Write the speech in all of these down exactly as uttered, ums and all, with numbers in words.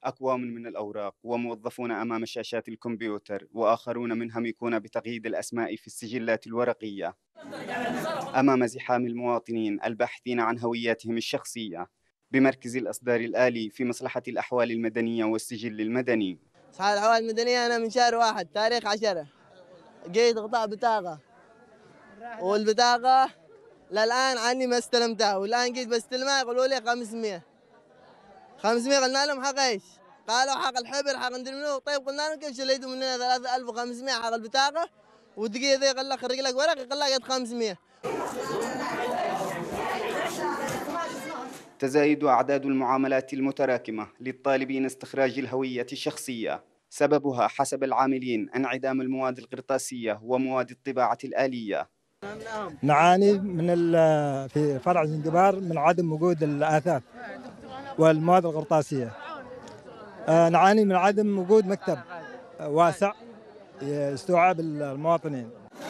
أكوام من الأوراق وموظفون أمام شاشات الكمبيوتر، وآخرون منهمكون بتقييد الأسماء في السجلات الورقية أمام زحام المواطنين الباحثين عن هوياتهم الشخصية بمركز الإصدار الآلي في مصلحة الأحوال المدنية والسجل المدني. صحة الأحوال المدنية، أنا من شهر واحد تاريخ عشرة جيت إغطاء بطاقة، والبطاقة للآن عني ما استلمتها، والآن جيت بستلمها يقولوا لي خمسمية خمسمية. قلنا لهم حق إيش؟ قالوا حق الحبر حق ندري منو. طيب قلنا لهم كيف شليتوا مننا ثلاثة آلاف وخمسمية حق البطاقة، والدقيقة ذي قال لك خرج لك ورق يقول لك خمسمية. تزايد أعداد المعاملات المتراكمة للطالبين استخراج الهوية الشخصية، سببها حسب العاملين انعدام المواد القرطاسية ومواد الطباعة الآلية. نعاني من في فرع زنجبار من عدم وجود الآثاث والمواد القرطاسية. نعاني من عدم وجود مكتب واسع يستوعب المواطنين.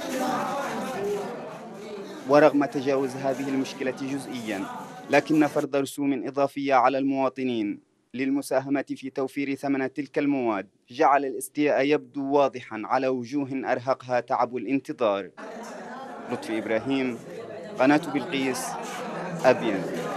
ورغم تجاوز هذه المشكلة جزئياً، لكن فرض رسوم إضافية على المواطنين للمساهمة في توفير ثمن تلك المواد جعل الاستياء يبدو واضحاً على وجوه أرهقها تعب الانتظار. لطفي إبراهيم، قناة بلقيس، أبين.